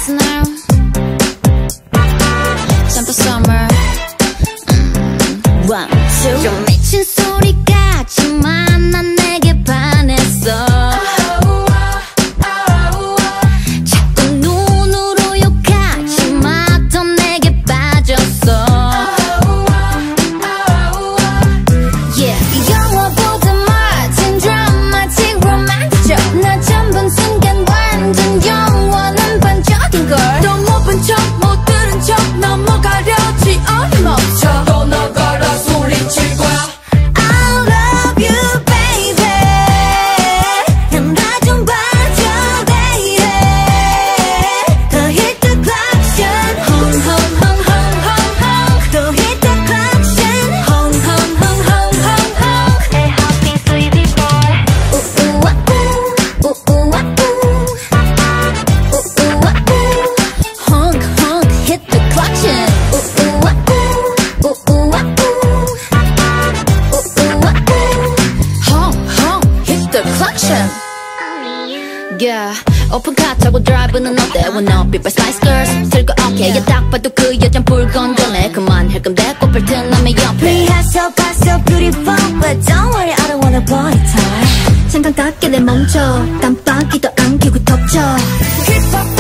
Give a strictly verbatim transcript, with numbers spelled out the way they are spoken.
listener. Time for summer. Mm, one, two. 좀 미친 소리 같지만 난 내게 반했어. 자꾸 눈으로 욕하지 마. 더 내게 빠졌어. Yeah. 영화보다 멋진 드라마틱 로맨틱. 나 전번 순간 완전 영원한 반짝인 걸. 또 못 본 척 못 들은 척 넘어가려지 어림없죠. 또 나가라 소리칠 거야. I love you baby. 난 나 좀 봐줘 baby. 더 hit the collection. Home home home home home home. 더 hit the collection. Home home home home home home. 내 happy sweetie boy. 우우와 우 우우와 우. 우우와 우. Honk honk hit the collection. 우우와 우. 우우와 우. 우우와 우. Honk honk hit the collection. Yeah. 오픈 카 타고 드라이브는 어때? When up people Spice Girls 들고 오케이. 야 딱 봐도 그 여잔 불건전해. 그만할 건데 꽃을 튼 남의 옆에. 리허설 봤어 beautiful but don't worry I don't wanna party time. 생각 닿길래 멈춰. 깜빡이도 안 켜고 덮쳐. Keep up